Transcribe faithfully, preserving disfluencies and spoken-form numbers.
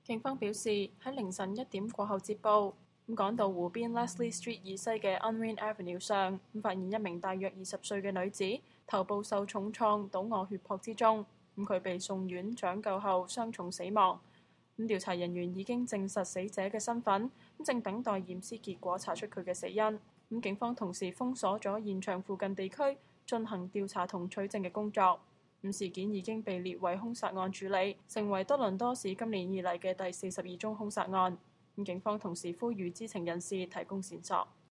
警方表示喺凌晨一點過後接報，咁趕到湖邊 Leslie Street 以西嘅 Unwin Avenue 上，咁發現一名大約二十歲嘅女子頭部受重創，倒卧血泊之中。咁佢被送院搶救後傷重死亡。咁調查人員已經證實死者嘅身份，咁正等待驗屍結果查出佢嘅死因。咁警方同時封鎖咗現場附近地區，進行調查同取證嘅工作。咁事件已經被列為兇殺案處理，成為多倫多市今年以嚟嘅第四十二宗兇殺案。咁警方同時呼籲知情人士提供線索。